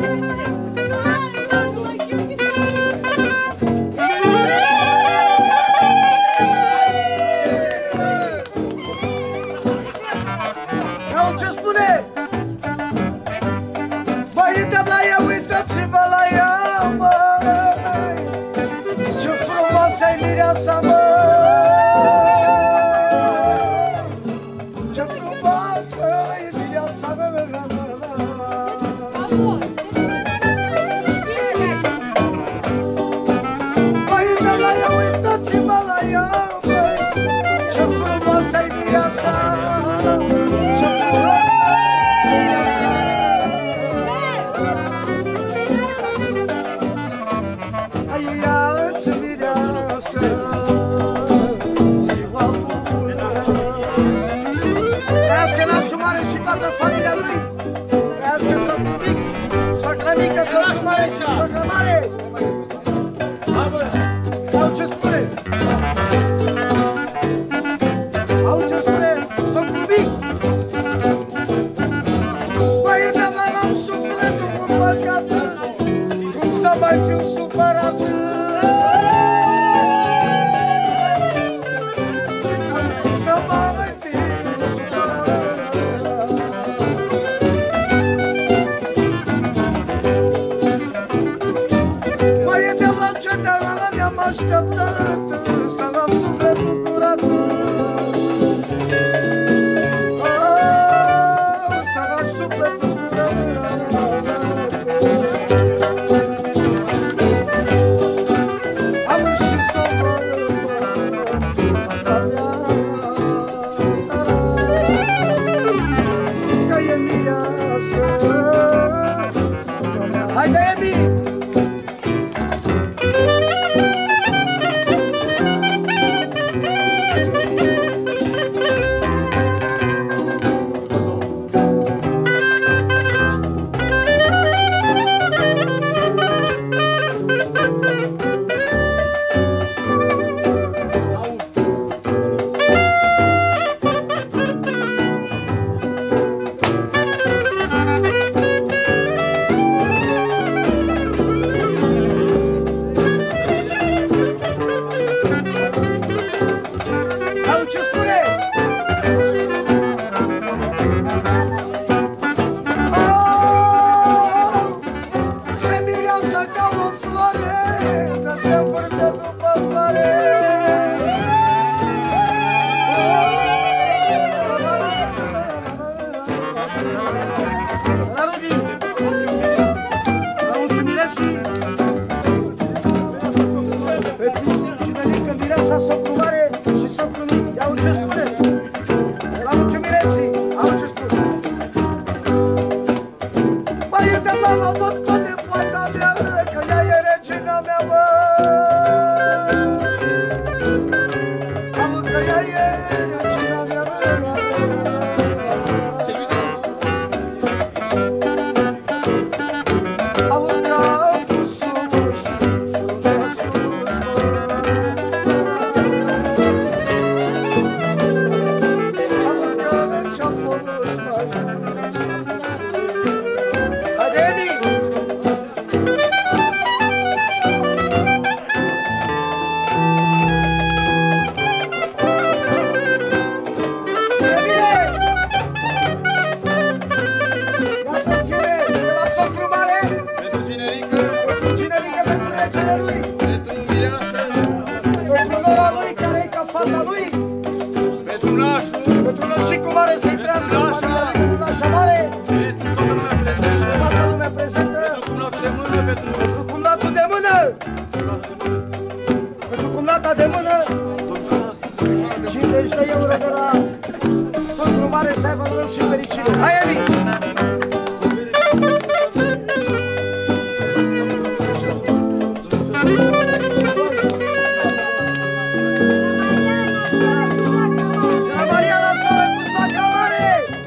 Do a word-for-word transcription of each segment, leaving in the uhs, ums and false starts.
Maria la soare cu saca mare!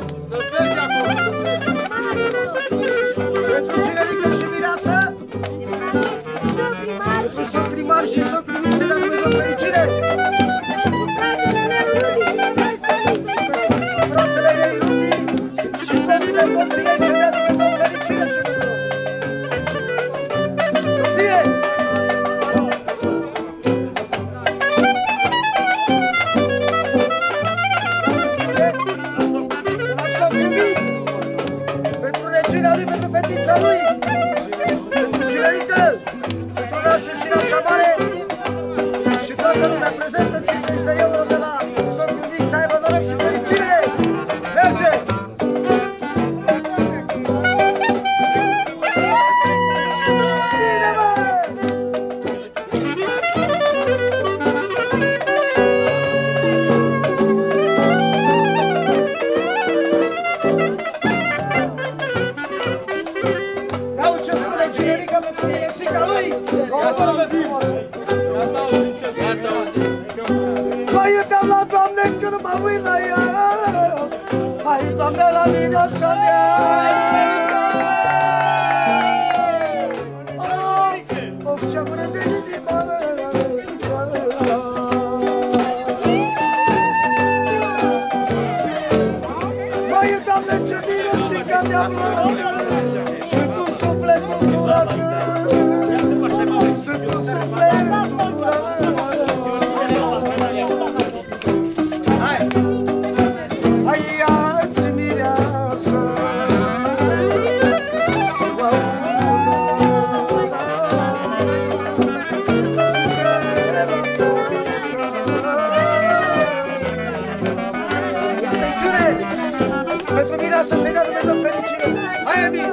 viața lui, pentru cinerică, pentru nașul și nașa mare și toată lumea prezentă, cincizeci de euro de la sortul mic, să aibă noroc și fericire! Merge! Bine, mă! Iau ce spune cinerică pentru miesica lui, o vorbă frumoasă! Mai uitam la Doamne când mă uit la ea, mai Doamne la viața mea. Of, of, ce-am de inima mea. Mai Doamne ce miresica mea blândă și cu sufletul curat, și cu sufletul curat. Pentru mine asta să-i dea Dumnezeu fericire. Hai, Emil!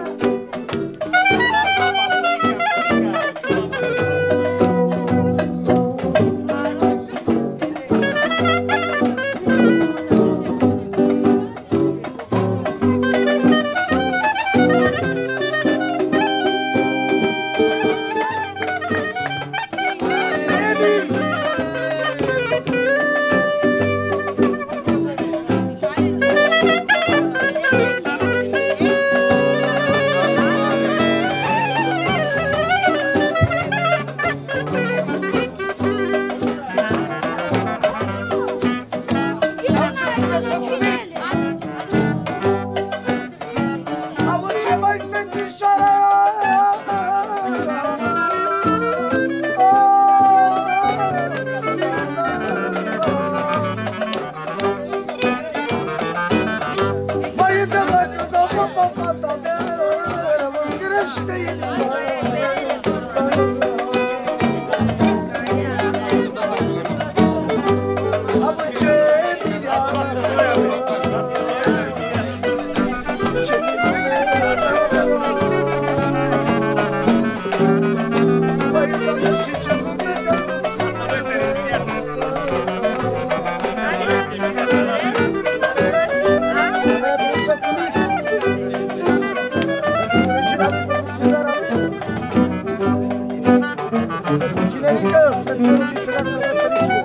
Cinerică, frățiorul lui, să dea Dumnezeu fericire.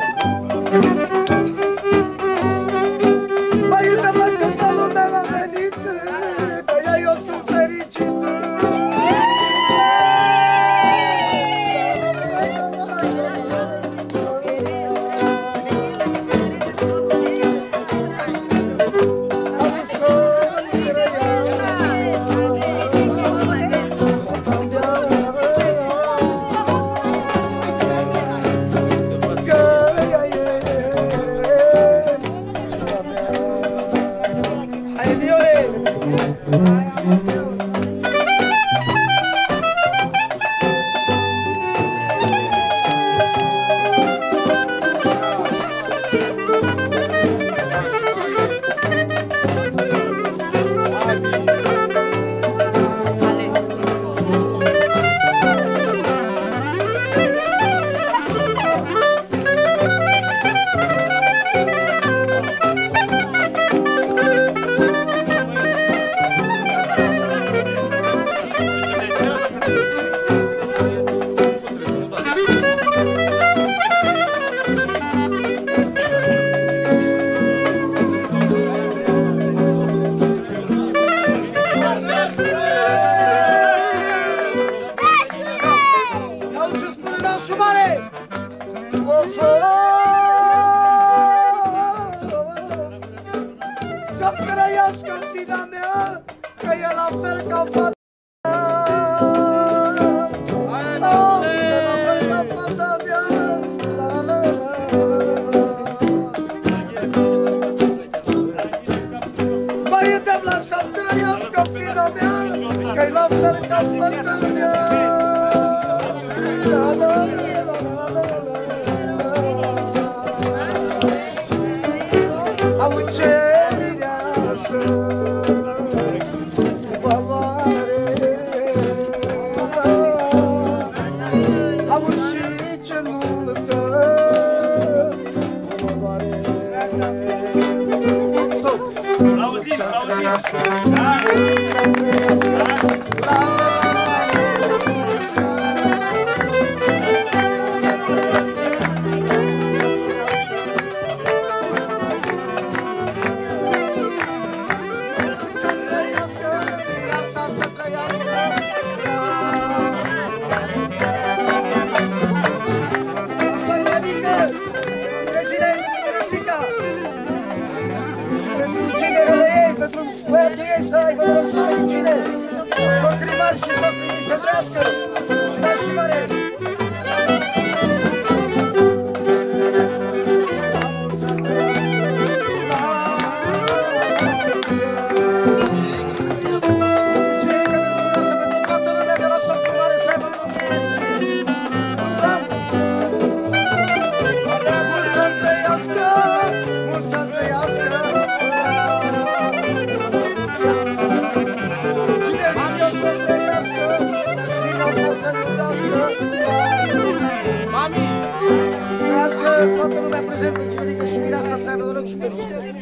Mai uităm la câtă lumea m-a venit, de-aia eu sunt fericit. Să-mi trăiască fida mea, că e la fel ca fata mea. Că-i la fel Sare ca fătălea La la la la la la Au ce mireasă Cu valoare Au și ce multă Cu valoare Stop! Auzim, auzim! Să trăiască La pentru băiatul ei să aibă noroc și fericire, socrii mari și socrii mici să trăiască și mari și mare. Toată lumea prezentă, Civilică și Mireasa să aibă noroc și fericire.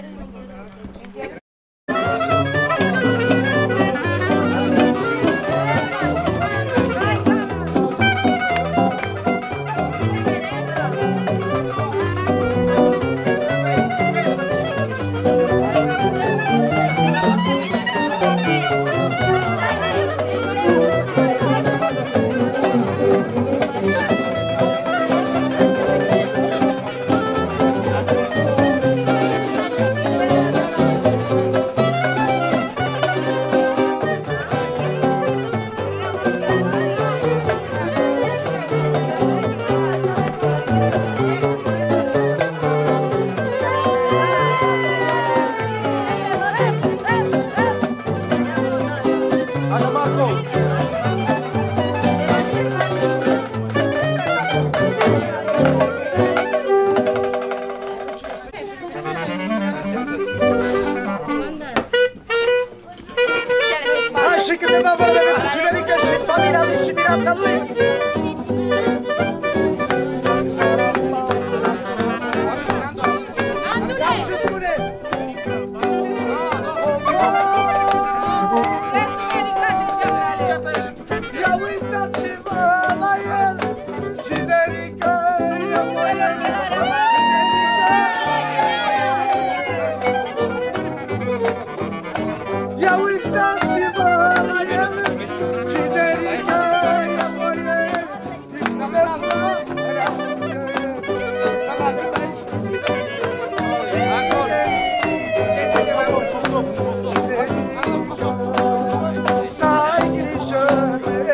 Și câteva vorbe pentru Civilică și familia lui și Mireasa lui. Ce spune? Ia uitați-vă la el, Civilică e moiel. Ia uitați-vă la el, Civilică e moiel. De floarea să ai grijă de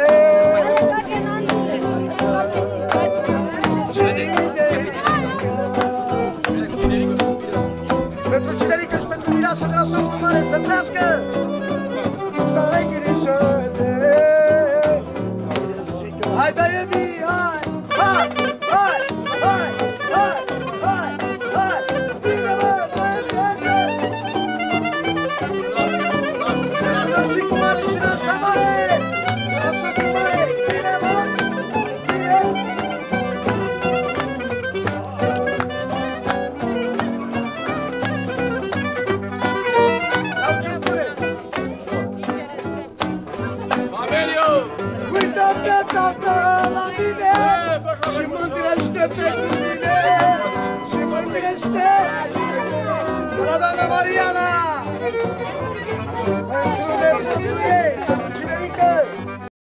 pentru Civilică și pentru Mireasa de la socrul mare să trăiască. Să ai grijă de hai, dă-i mie, hai, hai, hai, hai, hai, hai, hai, bine mă, bine, bine. Și cu mare și de așa mare, de la socrul mare, bine mă, bine. Au ce spune? Uite-te, tată, la mine și mândrește-te